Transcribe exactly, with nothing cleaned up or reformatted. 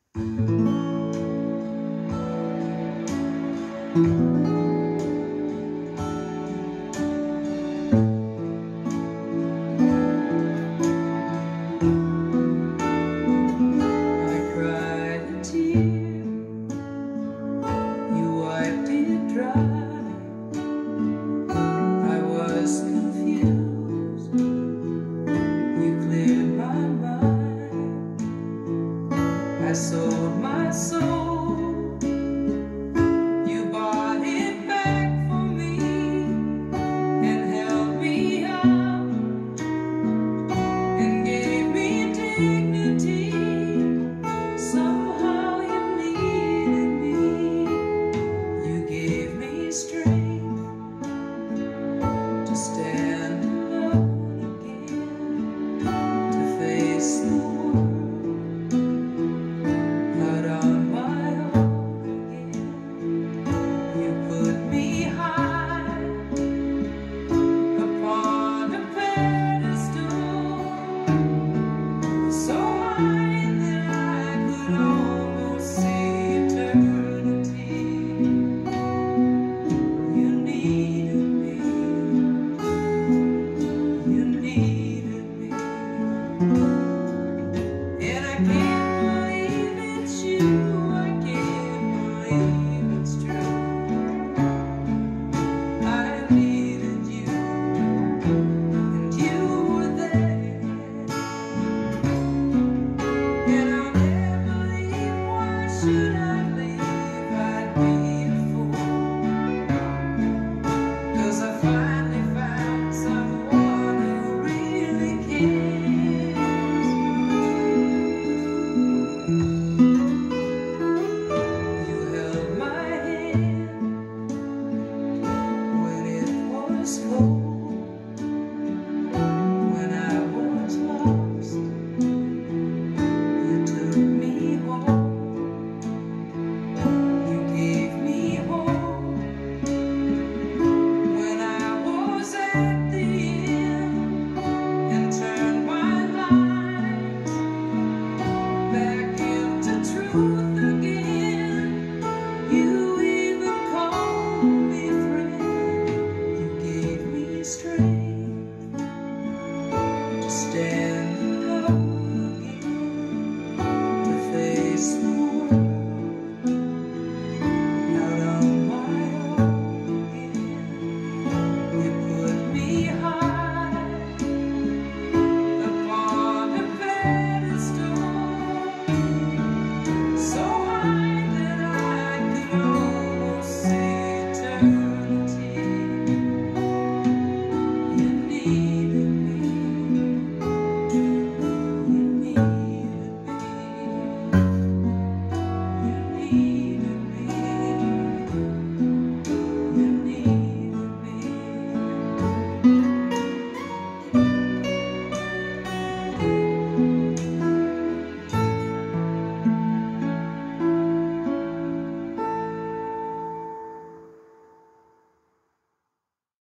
I sold my soul, you bought it back for me and held me up and gave me dignity. Somehow you needed me, you gave me strength to stand alone again, to face the world. Stand alone again, to face